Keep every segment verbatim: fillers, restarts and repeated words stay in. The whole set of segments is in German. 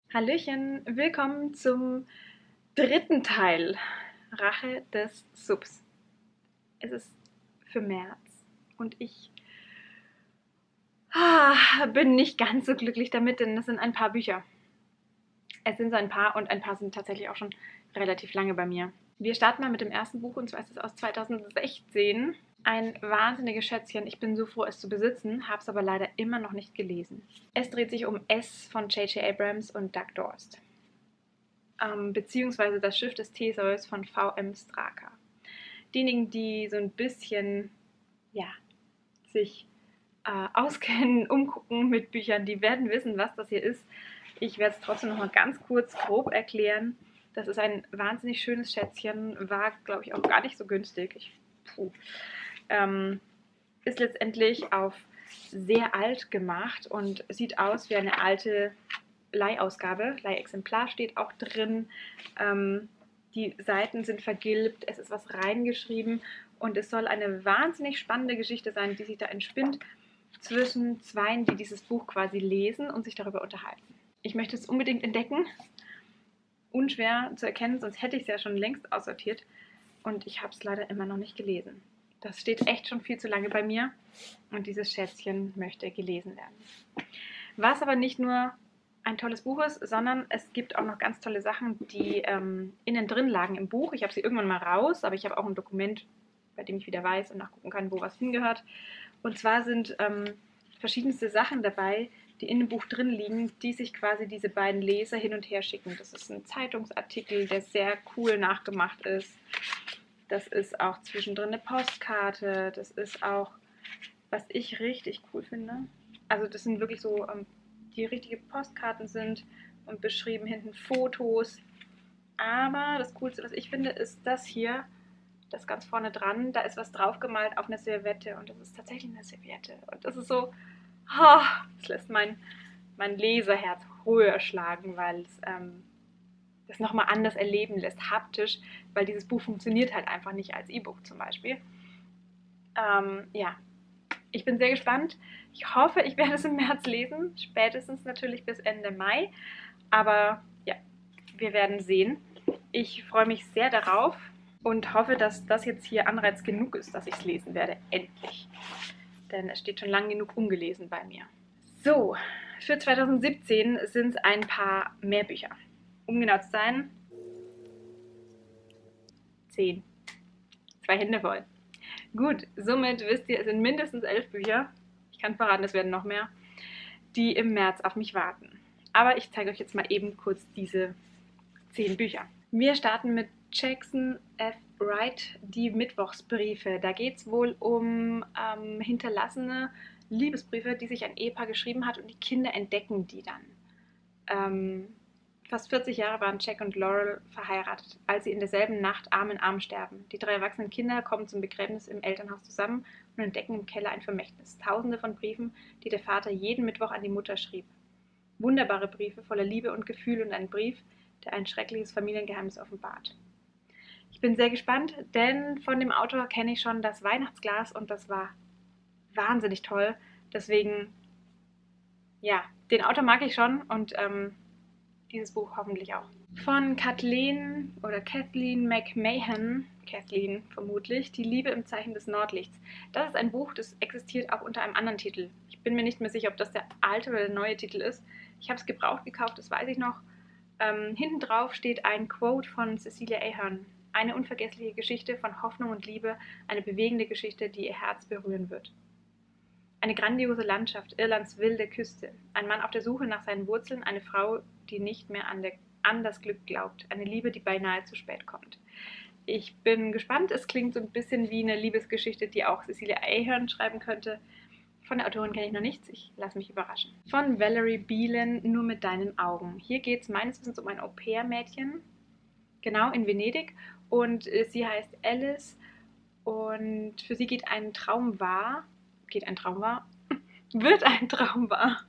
Hallöchen, willkommen zum dritten Teil Rache des Subs. Es ist für März und ich ah, bin nicht ganz so glücklich damit, denn es sind ein paar Bücher. Es sind so ein paar und ein paar sind tatsächlich auch schon relativ lange bei mir. Wir starten mal mit dem ersten Buch und zwar ist es aus zweitausendsechzehn. Ein wahnsinniges Schätzchen. Ich bin so froh, es zu besitzen, habe es aber leider immer noch nicht gelesen. Es dreht sich um S von J J Abrams und Doug Dorst. Ähm, beziehungsweise das Schiff des Theseus von V M Straka. Diejenigen, die so ein bisschen ja, sich äh, auskennen, umgucken mit Büchern, die werden wissen, was das hier ist. Ich werde es trotzdem noch mal ganz kurz grob erklären. Das ist ein wahnsinnig schönes Schätzchen, war, glaube ich, auch gar nicht so günstig. Ich, puh. Ähm, ist letztendlich auf sehr alt gemacht und sieht aus wie eine alte Leihausgabe. Leihexemplar steht auch drin. Ähm, die Seiten sind vergilbt, es ist was reingeschrieben und es soll eine wahnsinnig spannende Geschichte sein, die sich da entspinnt zwischen Zweien, die dieses Buch quasi lesen und sich darüber unterhalten. Ich möchte es unbedingt entdecken. Unschwer zu erkennen, sonst hätte ich es ja schon längst aussortiert. Und ich habe es leider immer noch nicht gelesen. Das steht echt schon viel zu lange bei mir. Und dieses Schätzchen möchte gelesen werden. Was aber nicht nur ein tolles Buch ist, sondern es gibt auch noch ganz tolle Sachen, die ähm, innen drin lagen im Buch. Ich habe sie irgendwann mal raus, aber ich habe auch ein Dokument, bei dem ich wieder weiß und nachgucken kann, wo was hingehört. Und zwar sind ähm, verschiedenste Sachen dabei, die in dem Buch drin liegen, die sich quasi diese beiden Leser hin und her schicken. Das ist ein Zeitungsartikel, der sehr cool nachgemacht ist. Das ist auch zwischendrin eine Postkarte. Das ist auch, was ich richtig cool finde. Also das sind wirklich so, ähm, die richtige Postkarten sind und beschrieben hinten Fotos. Aber das Coolste, was ich finde, ist das hier, das ganz vorne dran. Da ist was draufgemalt auf eine Serviette und das ist tatsächlich eine Serviette. Und das ist so, oh, das lässt mein, mein Leserherz höher schlagen, weil es ähm, das nochmal anders erleben lässt, haptisch, weil dieses Buch funktioniert halt einfach nicht als E-Book zum Beispiel. Ähm, ja, ich bin sehr gespannt. Ich hoffe, ich werde es im März lesen, spätestens natürlich bis Ende Mai. Aber ja, wir werden sehen. Ich freue mich sehr darauf und hoffe, dass das jetzt hier Anreiz genug ist, dass ich es lesen werde, endlich. Denn es steht schon lange genug ungelesen bei mir. So, für zweitausendsiebzehn sind es ein paar mehr Bücher. Um genau zu sein, zehn. Zwei Hände voll. Gut, somit wisst ihr, es sind mindestens elf Bücher. Ich kann verraten, es werden noch mehr, die im März auf mich warten. Aber ich zeige euch jetzt mal eben kurz diese zehn Bücher. Wir starten mit Jackson F. Wright, die Mittwochsbriefe. Da geht es wohl um ähm, hinterlassene Liebesbriefe, die sich ein Ehepaar geschrieben hat und die Kinder entdecken die dann. Ähm, fast vierzig Jahre waren Jack und Laurel verheiratet, als sie in derselben Nacht Arm in Arm sterben. Die drei erwachsenen Kinder kommen zum Begräbnis im Elternhaus zusammen und entdecken im Keller ein Vermächtnis. Tausende von Briefen, die der Vater jeden Mittwoch an die Mutter schrieb. Wunderbare Briefe voller Liebe und Gefühl und ein Brief, der ein schreckliches Familiengeheimnis offenbart. Ich bin sehr gespannt, denn von dem Autor kenne ich schon das Weihnachtsglas und das war wahnsinnig toll. Deswegen, ja, den Autor mag ich schon und ähm, dieses Buch hoffentlich auch. Von Kathleen oder Kathleen McMahon, Kathleen vermutlich, Die Liebe im Zeichen des Nordlichts. Das ist ein Buch, das existiert auch unter einem anderen Titel. Ich bin mir nicht mehr sicher, ob das der alte oder der neue Titel ist. Ich habe es gebraucht gekauft, das weiß ich noch. Ähm, hinten drauf steht ein Quote von Cecilia Ahern. Eine unvergessliche Geschichte von Hoffnung und Liebe, eine bewegende Geschichte, die ihr Herz berühren wird. Eine grandiose Landschaft, Irlands wilde Küste, ein Mann auf der Suche nach seinen Wurzeln, eine Frau, die nicht mehr an, der, an das Glück glaubt, eine Liebe, die beinahe zu spät kommt. Ich bin gespannt, es klingt so ein bisschen wie eine Liebesgeschichte, die auch Cecilia Ahern schreiben könnte. Von der Autorin kenne ich noch nichts, ich lasse mich überraschen. Von Valerie Beelan, Nur mit deinen Augen. Hier geht es meines Wissens um ein Au-pair-Mädchen, genau, in Venedig. Und sie heißt Alice und für sie geht ein Traum wahr. Geht ein Traum wahr? Wird ein Traum wahr.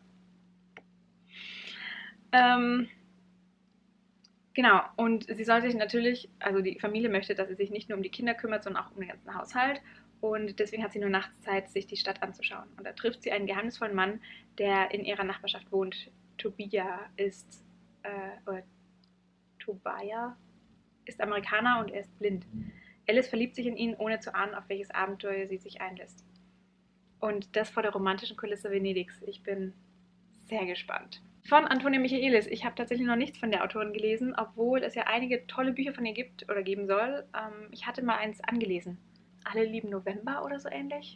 Ähm, genau, und sie soll sich natürlich, also die Familie möchte, dass sie sich nicht nur um die Kinder kümmert, sondern auch um den ganzen Haushalt. Und deswegen hat sie nur nachts Zeit, sich die Stadt anzuschauen. Und da trifft sie einen geheimnisvollen Mann, der in ihrer Nachbarschaft wohnt. Tobia ist äh, oder Tobias, ist Amerikaner und er ist blind. Alice verliebt sich in ihn, ohne zu ahnen, auf welches Abenteuer sie sich einlässt. Und das vor der romantischen Kulisse Venedigs. Ich bin sehr gespannt. Von Antonia Michaelis. Ich habe tatsächlich noch nichts von der Autorin gelesen, obwohl es ja einige tolle Bücher von ihr gibt oder geben soll. Ähm, ich hatte mal eins angelesen. Alle lieben November oder so ähnlich.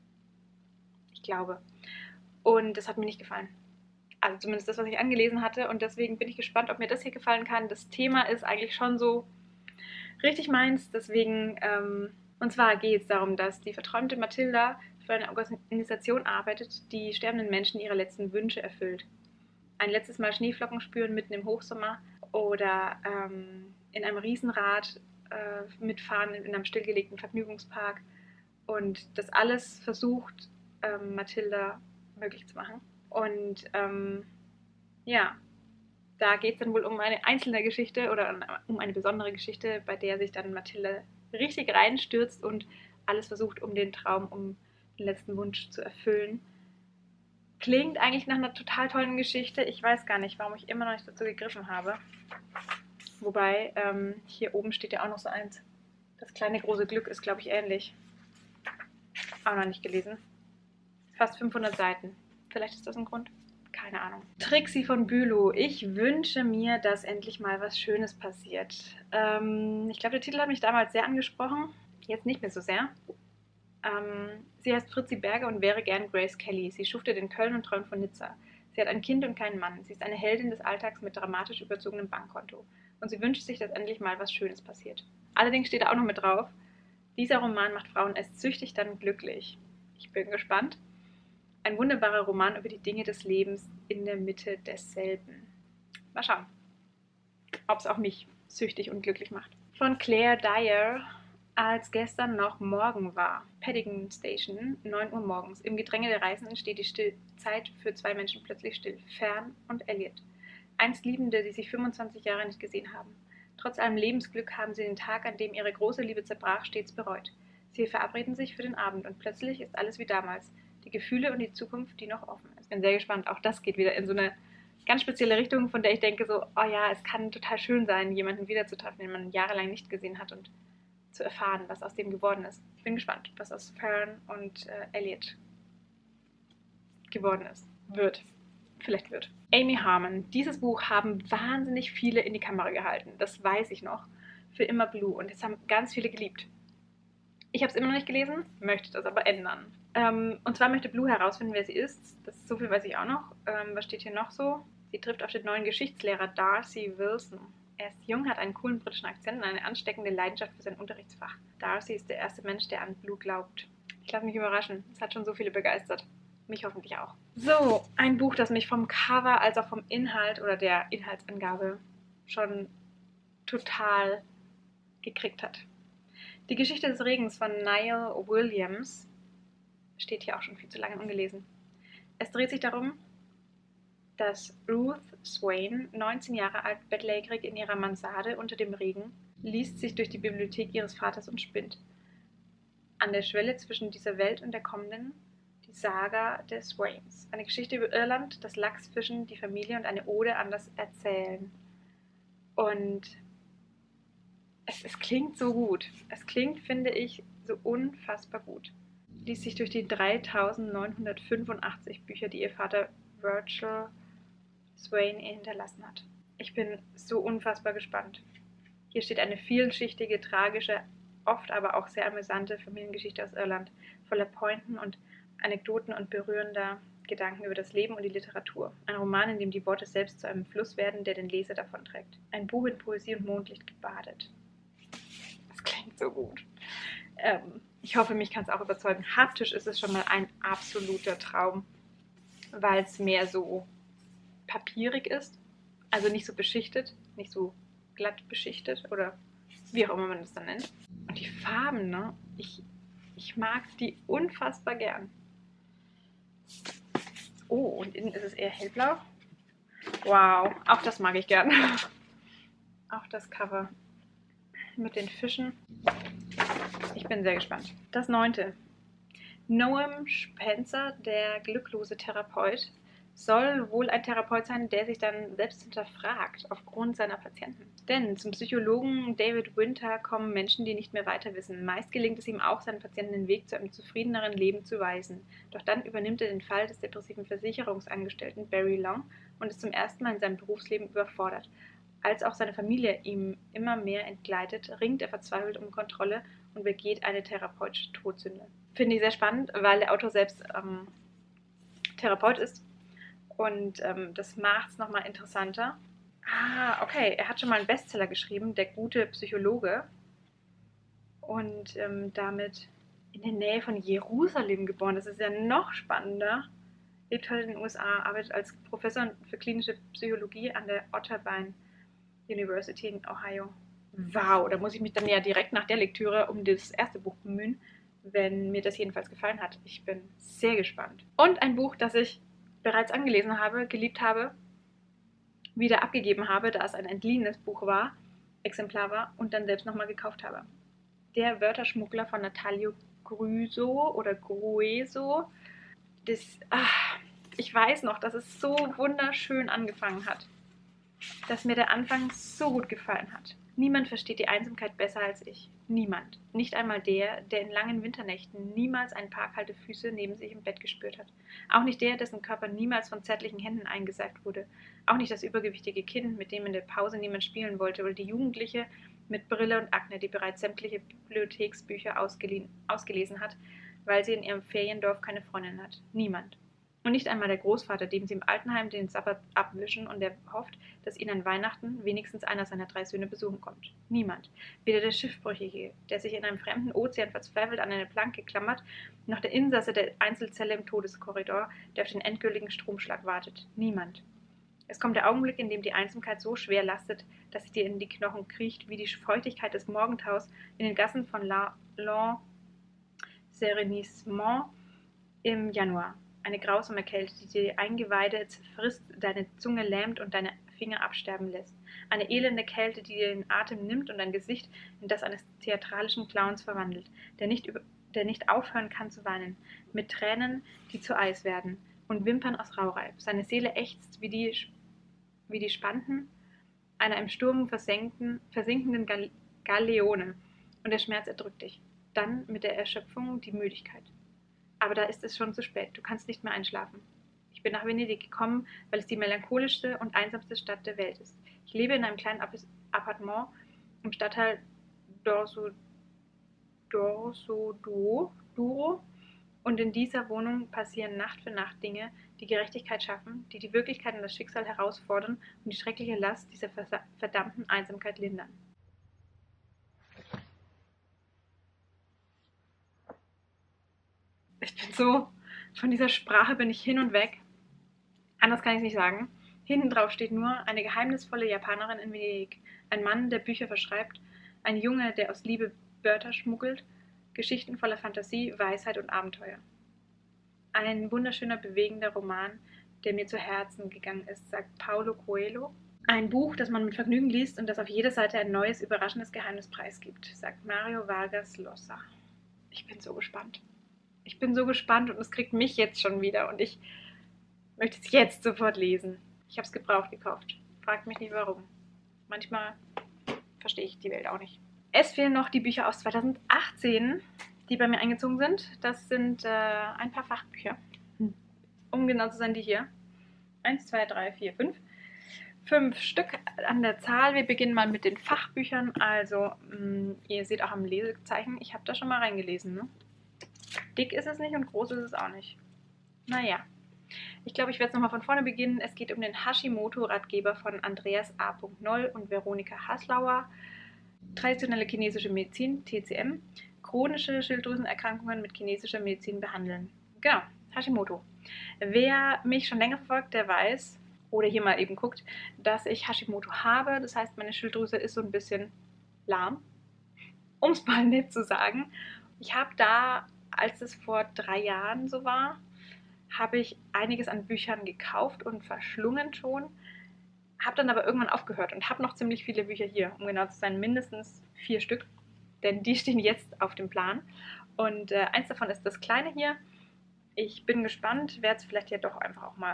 Ich glaube. Und das hat mir nicht gefallen. Also zumindest das, was ich angelesen hatte. Und deswegen bin ich gespannt, ob mir das hier gefallen kann. Das Thema ist eigentlich schon so richtig meins. Deswegen, ähm, und zwar geht es darum, dass die verträumte Mathilda für eine Organisation arbeitet, die sterbenden Menschen ihre letzten Wünsche erfüllt. Ein letztes Mal Schneeflocken spüren mitten im Hochsommer oder ähm, in einem Riesenrad äh, mitfahren in einem stillgelegten Vergnügungspark. Und das alles versucht ähm, Mathilda möglich zu machen. Und ähm, ja, da geht es dann wohl um eine einzelne Geschichte oder um eine besondere Geschichte, bei der sich dann Mathilda richtig reinstürzt und alles versucht, um den Traum, um den letzten Wunsch zu erfüllen. Klingt eigentlich nach einer total tollen Geschichte. Ich weiß gar nicht, warum ich immer noch nicht dazu gegriffen habe. Wobei, ähm, hier oben steht ja auch noch so eins. Das kleine große Glück ist, glaube ich, ähnlich. Auch noch nicht gelesen. Fast fünfhundert Seiten. Vielleicht ist das ein Grund. Keine Ahnung. Trixie von Bülow. Ich wünsche mir, dass endlich mal was Schönes passiert. Ähm, ich glaube, der Titel hat mich damals sehr angesprochen. Jetzt nicht mehr so sehr. Ähm, sie heißt Fritzi Berger und wäre gern Grace Kelly. Sie schuftet in Köln und träumt von Nizza. Sie hat ein Kind und keinen Mann. Sie ist eine Heldin des Alltags mit dramatisch überzogenem Bankkonto. Und sie wünscht sich, dass endlich mal was Schönes passiert. Allerdings steht da auch noch mit drauf, dieser Roman macht Frauen erst süchtig, dann glücklich. Ich bin gespannt. Ein wunderbarer Roman über die Dinge des Lebens in der Mitte desselben. Mal schauen, ob es auch mich süchtig und glücklich macht. Von Claire Dyer. Als gestern noch morgen war. Paddington Station, neun Uhr morgens. Im Gedränge der Reisenden steht die Still Zeit für zwei Menschen plötzlich still. Fern und Elliot. Einst Liebende, die sich fünfundzwanzig Jahre nicht gesehen haben. Trotz allem Lebensglück haben sie den Tag, an dem ihre große Liebe zerbrach, stets bereut. Sie verabreden sich für den Abend und plötzlich ist alles wie damals. Die Gefühle und die Zukunft, die noch offen ist. Ich bin sehr gespannt. Auch das geht wieder in so eine ganz spezielle Richtung, von der ich denke so, oh ja, es kann total schön sein, jemanden wiederzutreffen, den man jahrelang nicht gesehen hat und zu erfahren, was aus dem geworden ist. Ich bin gespannt, was aus Fern und äh, Elliot geworden ist. Wird. Vielleicht wird. Amy Harmon. Dieses Buch haben wahnsinnig viele in die Kamera gehalten. Das weiß ich noch. Für immer Blue. Und das haben ganz viele geliebt. Ich habe es immer noch nicht gelesen, möchte das aber ändern. Ähm, und zwar möchte Blue herausfinden, wer sie ist. Das ist so viel weiß ich auch noch. Ähm, was steht hier noch so? Sie trifft auf den neuen Geschichtslehrer Darcy Wilson. Er ist jung, hat einen coolen britischen Akzent und eine ansteckende Leidenschaft für sein Unterrichtsfach. Darcy ist der erste Mensch, der an Blue glaubt. Ich lasse mich überraschen. Es hat schon so viele begeistert. Mich hoffentlich auch. So, ein Buch, das mich vom Cover als auch vom Inhalt oder der Inhaltsangabe schon total gekriegt hat. Die Geschichte des Regens von Niall Williams steht hier auch schon viel zu lange ungelesen. Es dreht sich darum, dass Ruth Swain, neunzehn Jahre alt, bettlägerig in ihrer Mansarde unter dem Regen, liest sich durch die Bibliothek ihres Vaters und spinnt. An der Schwelle zwischen dieser Welt und der kommenden, die Saga der Swains. Eine Geschichte über Irland, das Lachsfischen, die Familie und eine Ode an das Erzählen. Und es, es klingt so gut. Es klingt, finde ich, so unfassbar gut. Liest sich durch die dreitausendneunhundertfünfundachtzig Bücher, die ihr Vater Virgil Swain hinterlassen hat. Ich bin so unfassbar gespannt. Hier steht eine vielschichtige, tragische, oft aber auch sehr amüsante Familiengeschichte aus Irland, voller Pointen und Anekdoten und berührender Gedanken über das Leben und die Literatur. Ein Roman, in dem die Worte selbst zu einem Fluss werden, der den Leser davonträgt. Ein Buch in Poesie und Mondlicht gebadet. Das klingt so gut. Ähm, ich hoffe, mich kann es auch überzeugen. Haptisch ist es schon mal ein absoluter Traum, weil es mehr so papierig ist, also nicht so beschichtet, nicht so glatt beschichtet oder wie auch immer man das dann nennt. Und die Farben, ne? Ich, ich mag die unfassbar gern. Oh, und innen ist es eher hellblau. Wow, auch das mag ich gern. Auch das Cover mit den Fischen. Ich bin sehr gespannt. Das neunte. Noam Spencer, der glücklose Therapeut, soll wohl ein Therapeut sein, der sich dann selbst hinterfragt aufgrund seiner Patienten. Denn zum Psychologen David Winter kommen Menschen, die nicht mehr weiter wissen. Meist gelingt es ihm auch, seinen Patienten den Weg zu einem zufriedeneren Leben zu weisen. Doch dann übernimmt er den Fall des depressiven Versicherungsangestellten Barry Long und ist zum ersten Mal in seinem Berufsleben überfordert. Als auch seine Familie ihm immer mehr entgleitet, ringt er verzweifelt um Kontrolle und begeht eine therapeutische Todsünde. Finde ich sehr spannend, weil der Autor selbst ähm, Therapeut ist. Und ähm, das macht es nochmal interessanter. Ah, okay, er hat schon mal einen Bestseller geschrieben, Der gute Psychologe. Und ähm, damit in der Nähe von Jerusalem geboren. Das ist ja noch spannender. Lebt heute in den U S A, arbeitet als Professor für klinische Psychologie an der Otterbein University in Ohio. Wow, da muss ich mich dann ja direkt nach der Lektüre um das erste Buch bemühen, wenn mir das jedenfalls gefallen hat. Ich bin sehr gespannt. Und ein Buch, das ich bereits angelesen habe, geliebt habe, wieder abgegeben habe, da es ein entliehenes Buch war, Exemplar war und dann selbst nochmal gekauft habe. Der Wörterschmuggler von Natalio Grueso oder Grueso. Das, ach, ich weiß noch, dass es so wunderschön angefangen hat, dass mir der Anfang so gut gefallen hat. Niemand versteht die Einsamkeit besser als ich. Niemand. Nicht einmal der, der in langen Winternächten niemals ein paar kalte Füße neben sich im Bett gespürt hat. Auch nicht der, dessen Körper niemals von zärtlichen Händen eingeseift wurde. Auch nicht das übergewichtige Kind, mit dem in der Pause niemand spielen wollte, oder die Jugendliche mit Brille und Akne, die bereits sämtliche Bibliotheksbücher ausgelesen hat, weil sie in ihrem Feriendorf keine Freundin hat. Niemand. Und nicht einmal der Großvater, dem sie im Altenheim den Sabbat abwischen und der hofft, dass ihn an Weihnachten wenigstens einer seiner drei Söhne besuchen kommt. Niemand. Weder der Schiffbrüchige, der sich in einem fremden Ozean verzweifelt an eine Planke klammert, noch der Insasse der Einzelzelle im Todeskorridor, der auf den endgültigen Stromschlag wartet. Niemand. Es kommt der Augenblick, in dem die Einsamkeit so schwer lastet, dass sie dir in die Knochen kriecht, wie die Feuchtigkeit des Morgentaus in den Gassen von La L'Enserenissement im Januar. Eine grausame Kälte, die dir die Eingeweide zerfrisst, deine Zunge lähmt und deine Finger absterben lässt. Eine elende Kälte, die dir den Atem nimmt und dein Gesicht in das eines theatralischen Clowns verwandelt, der nicht, über, der nicht aufhören kann zu weinen, mit Tränen, die zu Eis werden und Wimpern aus Raureif. Seine Seele ächzt wie die, wie die Spanten einer im Sturm versenkten, versinkenden Gal Galeone und der Schmerz erdrückt dich. Dann mit der Erschöpfung die Müdigkeit. Aber da ist es schon zu spät, du kannst nicht mehr einschlafen. Ich bin nach Venedig gekommen, weil es die melancholischste und einsamste Stadt der Welt ist. Ich lebe in einem kleinen Appartement im Stadtteil Dorso, Dorso Duro und in dieser Wohnung passieren Nacht für Nacht Dinge, die Gerechtigkeit schaffen, die die Wirklichkeit und das Schicksal herausfordern und die schreckliche Last dieser verdammten Einsamkeit lindern. Ich bin so, von dieser Sprache bin ich hin und weg. Anders kann ich es nicht sagen. Hinten drauf steht nur eine geheimnisvolle Japanerin in Venedig, ein Mann, der Bücher verschreibt, ein Junge, der aus Liebe Wörter schmuggelt, Geschichten voller Fantasie, Weisheit und Abenteuer. Ein wunderschöner, bewegender Roman, der mir zu Herzen gegangen ist, sagt Paulo Coelho. Ein Buch, das man mit Vergnügen liest und das auf jeder Seite ein neues, überraschendes Geheimnis preisgibt, sagt Mario Vargas Llosa. Ich bin so gespannt. Ich bin so gespannt und es kriegt mich jetzt schon wieder und ich möchte es jetzt sofort lesen. Ich habe es gebraucht gekauft. Fragt mich nicht warum. Manchmal verstehe ich die Welt auch nicht. Es fehlen noch die Bücher aus zweitausendachtzehn, die bei mir eingezogen sind. Das sind äh, ein paar Fachbücher. Um genau zu sein, die hier. Eins, zwei, drei, vier, fünf. Fünf Stück an der Zahl. Wir beginnen mal mit den Fachbüchern. Also, mh, ihr seht auch am Lesezeichen, ich habe da schon mal reingelesen, ne? Dick ist es nicht und groß ist es auch nicht. Naja, ich glaube, ich werde es nochmal von vorne beginnen. Es geht um den Hashimoto-Ratgeber von Andreas A. Noll und Veronika Haslauer. Traditionelle chinesische Medizin, T C M. Chronische Schilddrüsenerkrankungen mit chinesischer Medizin behandeln. Genau, Hashimoto. Wer mich schon länger verfolgt, der weiß, oder hier mal eben guckt, dass ich Hashimoto habe. Das heißt, meine Schilddrüse ist so ein bisschen lahm, um es mal nett zu sagen. Ich habe da, als es vor drei Jahren so war, habe ich einiges an Büchern gekauft und verschlungen schon, habe dann aber irgendwann aufgehört und habe noch ziemlich viele Bücher hier, um genau zu sein, mindestens vier Stück, denn die stehen jetzt auf dem Plan und äh, eins davon ist das kleine hier. Ich bin gespannt, werde es vielleicht ja doch einfach auch mal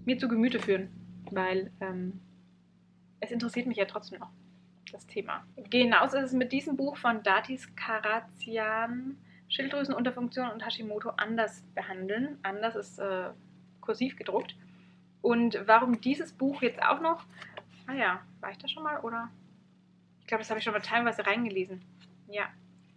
mir zu Gemüte führen, weil ähm, es interessiert mich ja trotzdem noch, das Thema. Genauso ist es mit diesem Buch von Datis Karazian, Schilddrüsenunterfunktion und Hashimoto anders behandeln. Anders ist äh, kursiv gedruckt. Und warum dieses Buch jetzt auch noch? Ah ja, war ich da schon mal, oder? Ich glaube, das habe ich schon mal teilweise reingelesen. Ja.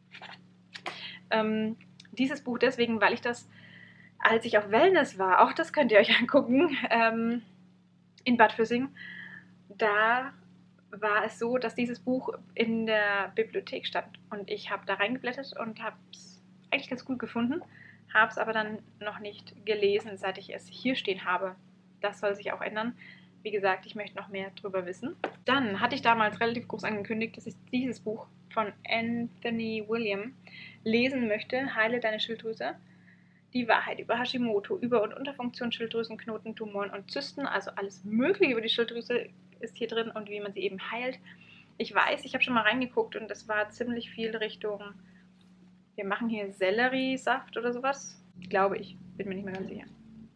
Ähm, dieses Buch deswegen, weil ich das, als ich auf Wellness war, auch das könnt ihr euch angucken, ähm, in Bad Füssing, da war es so, dass dieses Buch in der Bibliothek stand. Und ich habe da reingeblättert und habe es eigentlich ganz gut gefunden, habe es aber dann noch nicht gelesen, seit ich es hier stehen habe. Das soll sich auch ändern. Wie gesagt, ich möchte noch mehr drüber wissen. Dann hatte ich damals relativ groß angekündigt, dass ich dieses Buch von Anthony William lesen möchte, Heile deine Schilddrüse. Die Wahrheit über Hashimoto, Über- und Unterfunktion, Schilddrüsenknoten, Tumoren und Zysten. Also alles Mögliche über die Schilddrüse ist hier drin und wie man sie eben heilt. Ich weiß, ich habe schon mal reingeguckt und es war ziemlich viel Richtung, wir machen hier Selleriesaft oder sowas. Glaube ich, bin mir nicht mehr ganz sicher.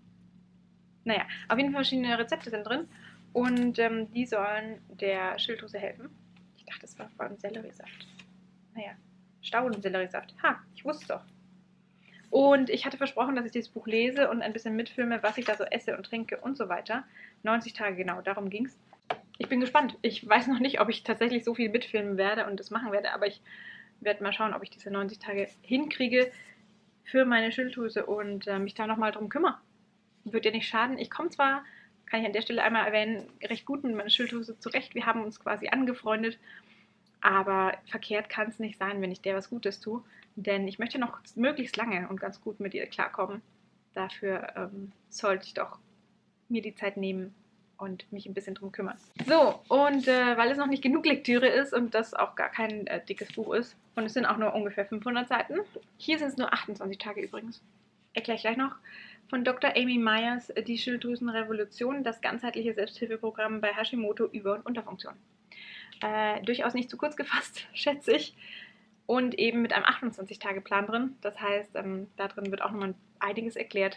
Naja, auf jeden Fall verschiedene Rezepte sind drin und ähm, die sollen der Schilddrüse helfen. Ich dachte, das war von Selleriesaft. Naja, Staudenselleriesaft. Ha, ich wusste es doch. Und ich hatte versprochen, dass ich dieses Buch lese und ein bisschen mitfilme, was ich da so esse und trinke und so weiter. neunzig Tage genau, darum ging es. Ich bin gespannt. Ich weiß noch nicht, ob ich tatsächlich so viel mitfilmen werde und das machen werde, aber ich werde mal schauen, ob ich diese neunzig Tage hinkriege für meine Schilddrüse und äh, mich da nochmal drum kümmere. Wird ja nicht schaden. Ich komme zwar, kann ich an der Stelle einmal erwähnen, recht gut mit meiner Schilddrüse zurecht. Wir haben uns quasi angefreundet, aber verkehrt kann es nicht sein, wenn ich der was Gutes tue. Denn ich möchte noch möglichst lange und ganz gut mit ihr klarkommen. Dafür ähm, sollte ich doch mir die Zeit nehmen und mich ein bisschen drum kümmern. So, und äh, weil es noch nicht genug Lektüre ist und das auch gar kein äh, dickes Buch ist, und es sind auch nur ungefähr fünfhundert Seiten, hier sind es nur achtundzwanzig Tage übrigens, erkläre ich gleich noch, von Doktor Amy Myers, Die Schilddrüsenrevolution, das ganzheitliche Selbsthilfeprogramm bei Hashimoto, Über- und Unterfunktion. Äh, durchaus nicht zu kurz gefasst, schätze ich. Und eben mit einem achtundzwanzig-Tage-Plan drin. Das heißt, ähm, da drin wird auch nochmal einiges erklärt,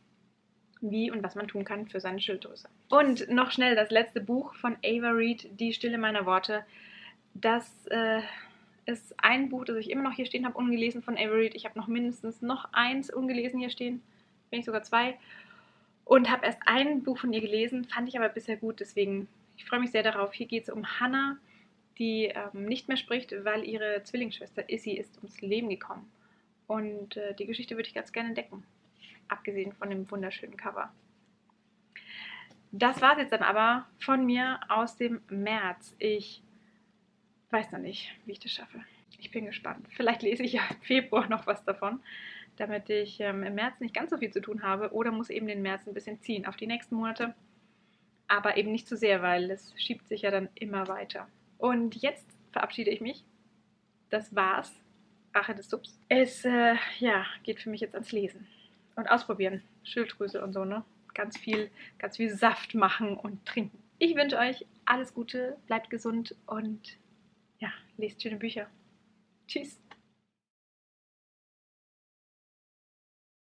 wie und was man tun kann für seine Schilddrüse. Und noch schnell das letzte Buch von Ava Reed, Die Stille meiner Worte. Das äh, ist ein Buch, das ich immer noch hier stehen habe, ungelesen von Ava Reed. Ich habe noch mindestens noch eins ungelesen hier stehen, wenn nicht sogar zwei. Und habe erst ein Buch von ihr gelesen, fand ich aber bisher gut, deswegen ich freue mich sehr darauf. Hier geht es um Hannah, die ähm, nicht mehr spricht, weil ihre Zwillingsschwester Issy ist ums Leben gekommen. Und äh, die Geschichte würde ich ganz gerne entdecken, abgesehen von dem wunderschönen Cover. Das war es jetzt dann aber von mir aus dem März. Ich weiß noch nicht, wie ich das schaffe. Ich bin gespannt. Vielleicht lese ich ja im Februar noch was davon, damit ich ähm, im März nicht ganz so viel zu tun habe oder muss eben den März ein bisschen ziehen auf die nächsten Monate. Aber eben nicht zu sehr, weil es schiebt sich ja dann immer weiter. Und jetzt verabschiede ich mich. Das war's. Rache des Subs. Es äh, ja, geht für mich jetzt ans Lesen. Und ausprobieren. Schilddrüse und so, ne? Ganz viel, ganz viel Saft machen und trinken. Ich wünsche euch alles Gute, bleibt gesund und ja, lest schöne Bücher. Tschüss.